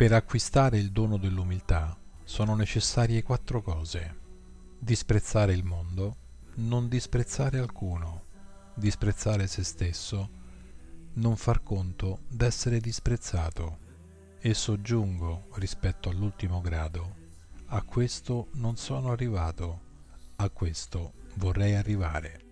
Per acquistare il dono dell'umiltà sono necessarie 4 cose: disprezzare il mondo, non disprezzare alcuno, disprezzare se stesso, non far conto d'essere disprezzato, e soggiungo rispetto all'ultimo grado: a questo non sono arrivato, a questo vorrei arrivare.